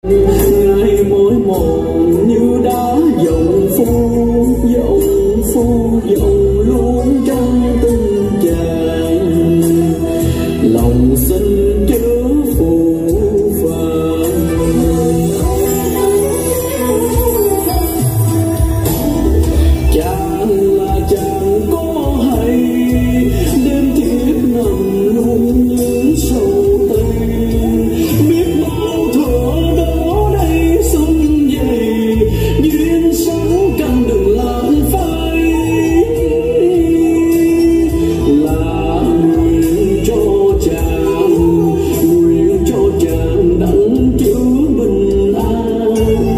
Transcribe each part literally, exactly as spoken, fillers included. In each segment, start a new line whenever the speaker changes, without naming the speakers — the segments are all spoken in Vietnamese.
ngày mỗi một như đã dòng phu dòng phu dòng luôn trong từng chàng lòng xin chớ phù phàng. Chàng là chàng có hay đêm thiết ngầm luôn những sầu tây biết bao thuở đó đây xuân về duyên sáng căn đừng lãng phai là nguyện cho chàng nguyện cho chàng đặng chữ bình an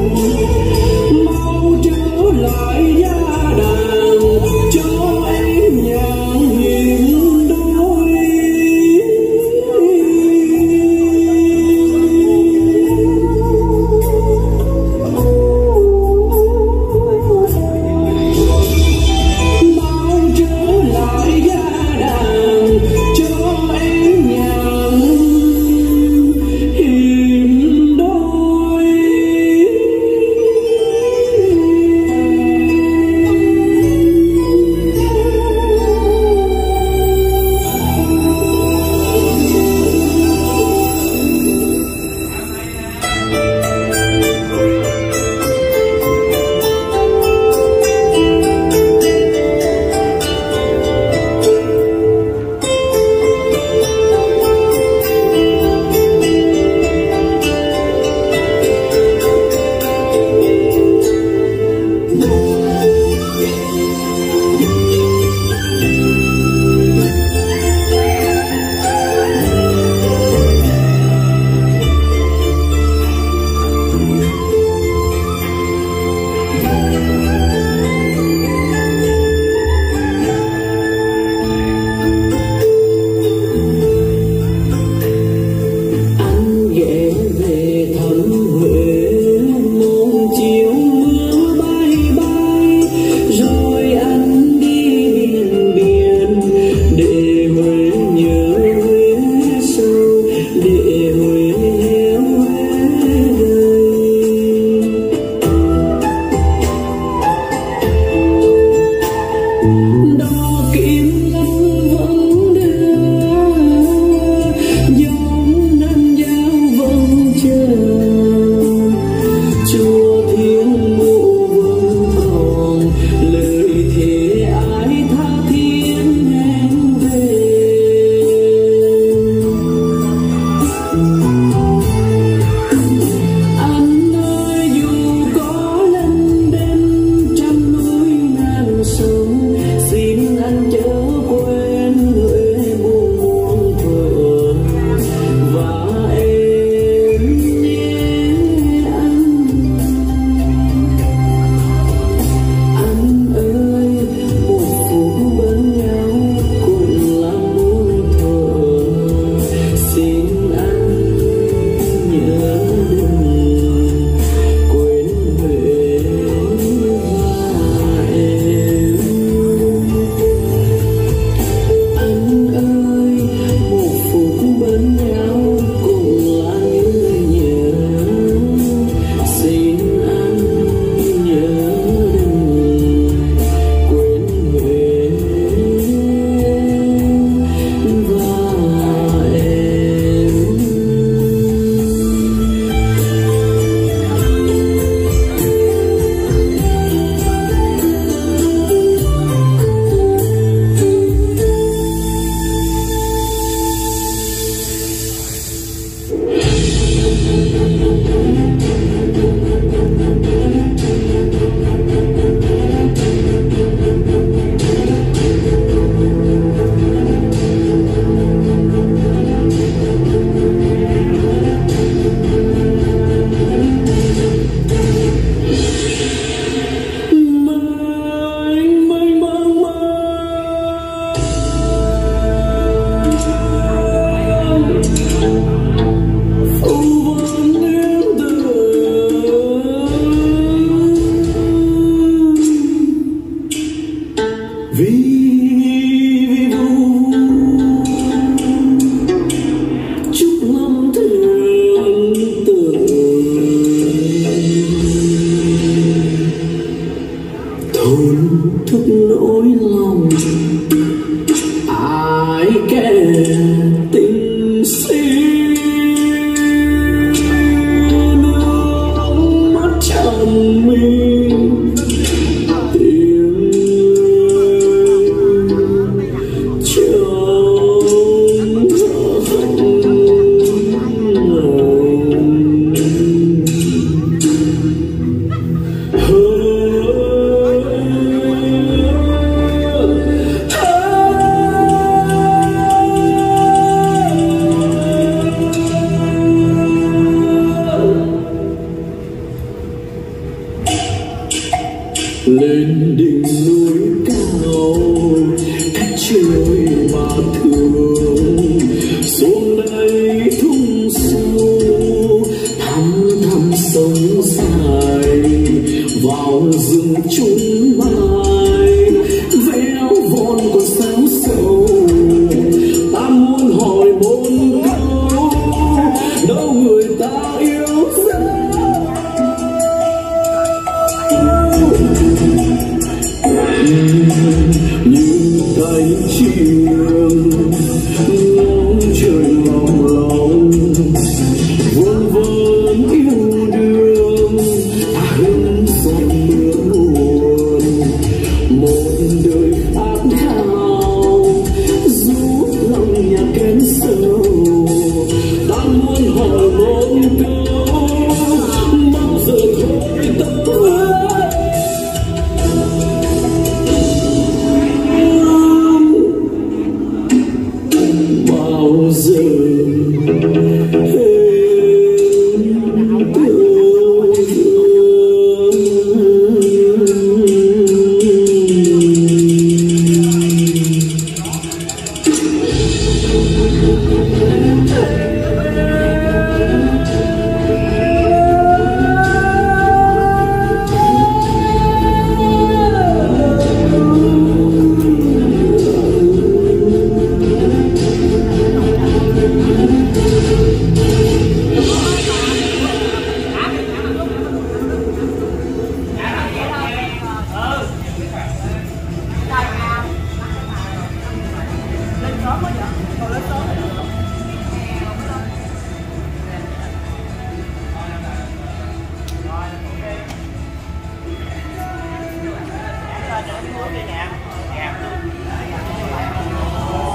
mau trở lại gia đàn cho em nhàn hiền đôi. Mau trở lại gia đàn cho em nhàn hiền đôi. Anh ghé về thăm Huế một chiều mưa bay bay rồi anh đi biển biển để Huế nhớ Huế sâu để Huế héo Huế đời đó kim long vẫn đưa giống năm giao vẫn chờ chùa Thiên Mụ vẫn còn lời thề ai tha thiết hẹn về. Anh ơi dù có lần đêm trăm núi ngàn sông xin anh chớ quên Huế buồn muôn thuở và em nhé anh. Anh ơi một phút bên nhau cũng là muôn thuở xin anh nhớ đừng quên Huế và em. Anh ơi một phút bên nhau cũng là như nhớ xin anh nhớ đừng quên Huế và em. Mênh mênh mang mang u vân em từ vì vì vu chúc năm thường tưởng thổn thức nỗi lòng ai kẻ tình xin nước mắt tràn mi tiếng trong lên đỉnh núi cao cách trời mà thường xuống đây thung sâu thăm thăm sông dài vào rừng chung mai véo von còn sao sâu ta muốn hỏi bốn câu đâu người ta yêu dấu như cánh chim ngóng trời lòng lòng vương vấn yêu đương ta hứng giọt mưa buồn một đời khát khao giúp lòng nhà kén sâu ta muốn hỏi một câu bao giờ thôi tôi bao giờ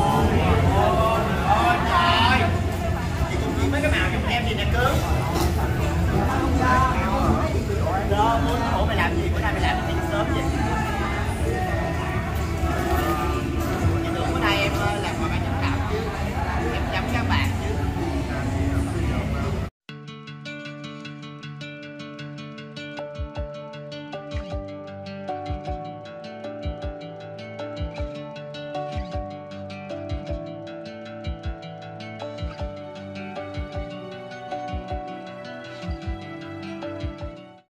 mấy cái màu trong em gì nè cưng.